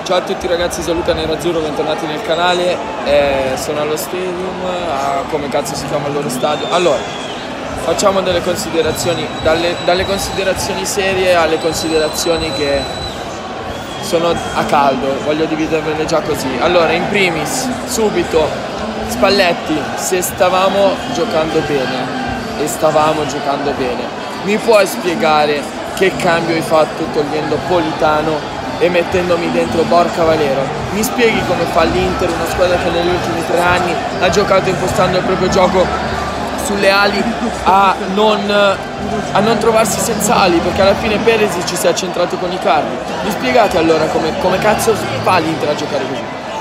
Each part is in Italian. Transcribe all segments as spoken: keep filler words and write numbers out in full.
Ciao a tutti ragazzi, saluta Nerazzurro, bentornati nel canale. eh, Sono allo Stadium, a, come cazzo si chiama il loro stadio. Allora, facciamo delle considerazioni, dalle, dalle considerazioni serie alle considerazioni che sono a caldo, voglio dividervele già così. Allora, in primis, subito, Spalletti, se stavamo giocando bene, e stavamo giocando bene, mi puoi spiegare che cambio hai fatto togliendo Politano e mettendomi dentro Borca Valero? Mi spieghi come fa l'Inter, una squadra che negli ultimi tre anni ha giocato impostando il proprio gioco sulle ali a non, a non trovarsi senza ali, perché alla fine Perisic ci si è accentrato con Icardi. Mi spiegate allora come, come cazzo fa l'Inter a giocare così?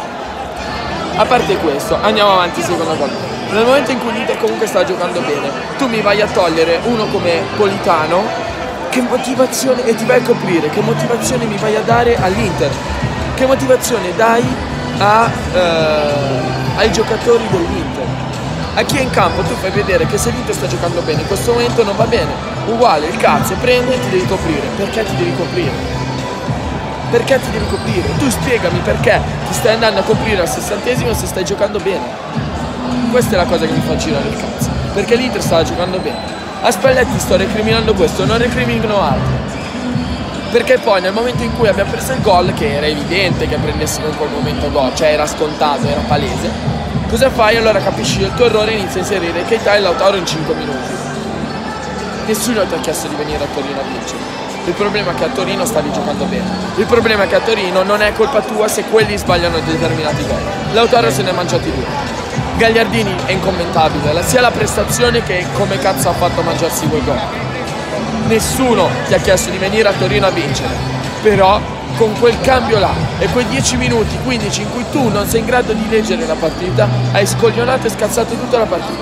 A parte questo, andiamo avanti, seconda cosa. Nel momento in cui l'Inter comunque sta giocando bene, tu mi vai a togliere uno come Politano. Che motivazione, e ti vai a coprire, che motivazione mi vai a dare all'Inter? Che motivazione dai a, eh, ai giocatori dell'Inter? A chi è in campo tu fai vedere che se l'Inter sta giocando bene in questo momento non va bene. Uguale, il cazzo, prende e ti devi coprire. Perché ti devi coprire? Perché ti devi coprire? Tu spiegami perché ti stai andando a coprire al sessantesimo se stai giocando bene. Questa è la cosa che mi fa girare il cazzo. Perché l'Inter stava giocando bene. A Spalletti sto recriminando questo, non recrimino altro. Perché poi nel momento in cui abbiamo preso il gol, che era evidente che prendessimo in quel momento gol, cioè era scontato, era palese, cosa fai? Allora capisci il tuo errore e inizi a inserire Keita e Lautaro in cinque minuti. Nessuno ti ha chiesto di venire a Torino a vincere. Il problema è che a Torino stavi giocando bene. Il problema è che a Torino non è colpa tua se quelli sbagliano determinati gol. Lautaro se ne è mangiati due. Gagliardini è incommentabile, sia la prestazione che come cazzo ha fatto mangiarsi quel gol. Nessuno ti ha chiesto di venire a Torino a vincere, però con quel cambio là e quei dieci minuti, quindici in cui tu non sei in grado di leggere la partita, hai scoglionato e scazzato tutta la partita.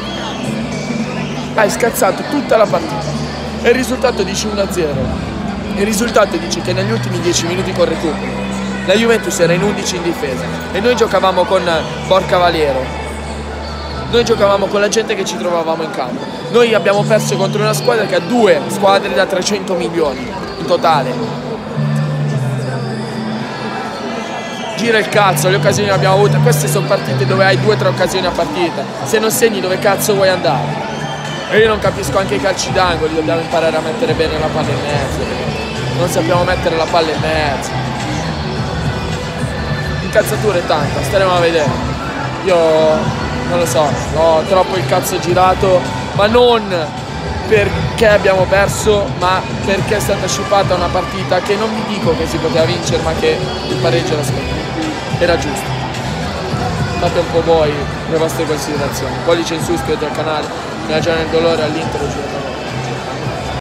Hai scazzato tutta la partita. E il risultato dice uno a zero. Il risultato dice che negli ultimi dieci minuti con recupero la Juventus era in undici in difesa e noi giocavamo con Borca Valero. Noi giocavamo con la gente che ci trovavamo in campo. Noi abbiamo perso contro una squadra che ha due squadre da trecento milioni in totale. Gira il cazzo, le occasioni le abbiamo avute. Queste sono partite dove hai due o tre occasioni a partita. Se non segni, dove cazzo vuoi andare? E io non capisco anche i calci d'angolo. Dobbiamo imparare a mettere bene la palla in mezzo. Non sappiamo mettere la palla in mezzo. Incazzatura è tanta, staremo a vedere. Io non lo so, ho troppo il cazzo girato, ma non perché abbiamo perso, ma perché è stata sciupata una partita che non vi dico che si poteva vincere, ma che il pareggio era scontato. Era giusto. Fate un po' voi le vostre considerazioni. Pollice in su, iscrivetevi al canale, nella giornata del dolore all'Inter.